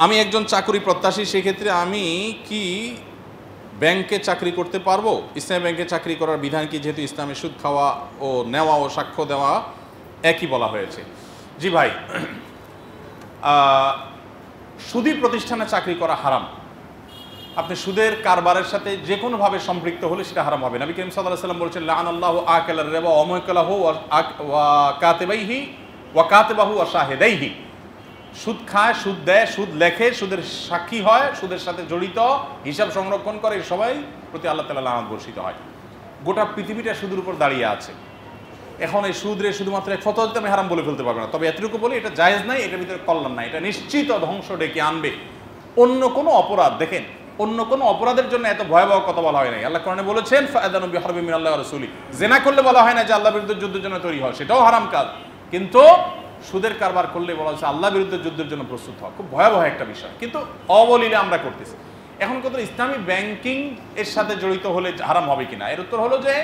আমি একজন চাকরি প্রত্যাশী, সেক্ষেত্রে আমি কি ব্যাংকে চাকরি করতে পারবো? ইসলামী ব্যাংকে চাকরি করার বিধান কি, যেহেতু ইসলামে সুদ খাওয়া ও নেওয়া ও সাক্ষ্য দেওয়া একই বলা হয়েছে? জি ভাই, সুদী প্রতিষ্ঠানে চাকরি করা হারাম। আপনি সুদের কারবারের সাথে যে কোনোভাবে সম্পৃক্ত হলে সেটা হারাম হবে। নবী করিম সাল্লাল্লাহু আলাইহি ওয়াসাল্লাম বলেছেন, লাআনাল্লাহু আকালার রিবা ওয়া মুকালাহু ওয়া কাতিবাইহি ওয়া কাতিবাহু ওয়া শাহিদাইহি। সুদ খায়, সুদ দেয়, সুদ লেখে, সুদের সাক্ষী হয়, সুদের সাথে জড়িত, হিসাব সংরক্ষণ করে, সবাই প্রতি আল্লাহ তাআলা লানত বর্ষিত হয়। গোটা পৃথিবীটা সুদের উপর দাঁড়িয়ে আছে। এখন এই সুদ রে শুধুমাত্র এক ফতোয়া দিতে আমি হারাম বলে ফেলতে পারবো না, তবে এতটুকু বলি এটা জায়েজ নাই, এটার ভিতরে কল্যাণ নাই, এটা নিশ্চিত ধ্বংস ডেকে আনবে। অন্য কোনো অপরাধ দেখেন, অন্য কোনো অপরাধের জন্য এত ভয়াবহ কথা বলা হয় নাই। আল্লাহ কোরআনে বলেছেন, ফাআযানু বিহারবিন মিনাল্লাহি ওয়া রাসূলি। জিনা করলে বলা হয় না যে আল্লাহর বিরুদ্ধে যুদ্ধের জন্য তৈরি হয়, সেটাও হারাম কাজ। কিন্তু সুদের কারবার করলে বলা হচ্ছে আল্লাহর বিরুদ্ধে যুদ্ধের জন্য প্রস্তুত হওয়া, খুব ভয়াবহ একটা বিষয়, কিন্তু অবলীলে আমরা করতেছি। এখন কত ইসলামী ব্যাংকিং এর সাথে জড়িত হলে হারাম হবে কিনা, এর উত্তর হলো যে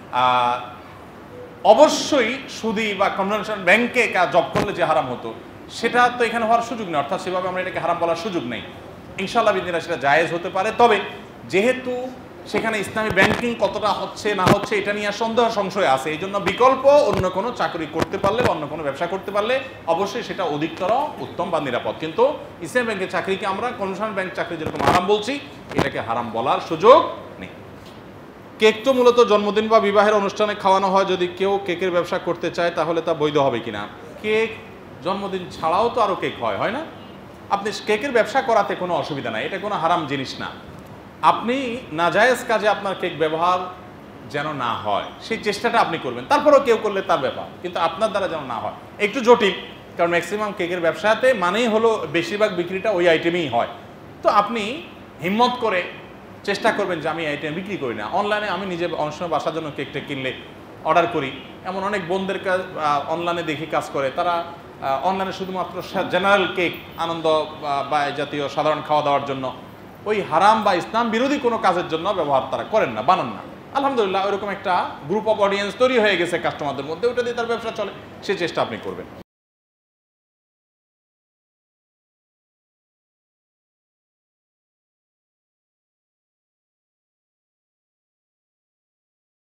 অবশ্যই সুদী বা কনভেনশনাল ব্যাংকে জব করলে যে হারাম হতো সেটা তো এখানে হওয়ার সুযোগ নেই, অর্থাৎ সেভাবে আমরা এটাকে হারাম বলার সুযোগ নেই। ইনশাআল্লাহ বিদিনা সেটা জায়েজ হতে পারে, তবে যেহেতু সেখানে ইসলামী ব্যাংকিং কতটা হচ্ছে না হচ্ছে এটা নিয়ে সন্দেহ সংশয় আছে, এই জন্য বিকল্প অন্য কোনো চাকরি করতে পারলে, অন্য কোনো ব্যবসা করতে পারলে অবশ্যই সেটা অধিকতর উত্তম বা নিরাপদ। কিন্তু ইসলামী ব্যাংকের চাকরিকে আমরা কনভেনশনাল ব্যাংক চাকরি যেরকম হারাম বলছি, এটাকে হারাম বলার সুযোগ নেই। কেক তো মূলত জন্মদিন বা বিবাহের অনুষ্ঠানে খাওয়ানো হয়, যদি কেউ কেকের ব্যবসা করতে চায় তাহলে তা বৈধ হবে কিনা? কেক জন্মদিন ছাড়াও তো আরও কেক হয় না? আপনি কেকের ব্যবসা করাতে কোনো অসুবিধা নাই, এটা কোনো হারাম জিনিস না। আপনি নাজায়েজ কাজে আপনার কেক ব্যবহার যেন না হয় সেই চেষ্টাটা আপনি করবেন, তারপরেও কেউ করলে তার ব্যাপার, কিন্তু আপনার দ্বারা যেন না হয়। একটু জটিল, কারণ ম্যাক্সিমাম কেকের ব্যবসাতে মানেই হলো বেশিরভাগ বিক্রিটা ওই আইটেমেই হয়। তো আপনি হিম্মত করে চেষ্টা করবেন যে আমি এই আইটেম বিক্রি করি না। অনলাইনে আমি নিজে অনেক সময় বাসার জন্য কেকটা কিনলে অর্ডার করি, এমন অনেক বোনদের কাজ অনলাইনে দেখে কাজ করে, তারা অনলাইনে শুধুমাত্র জেনারেল কেক, আনন্দ বা জাতীয় সাধারণ খাওয়া দাওয়ার জন্য, ওই হারাম বা ইসলাম বিরোধী কোনো কাজের জন্য ব্যবহার তারা করেন না, বানান না। আলহামদুলিল্লাহ ওইরকম একটা গ্রুপ অফ অডিয়েন্স তৈরি হয়ে গেছে কাস্টমারদের মধ্যে, ওটা দিয়ে তার ব্যবসা চলে, সে চেষ্টা আপনি করবেন।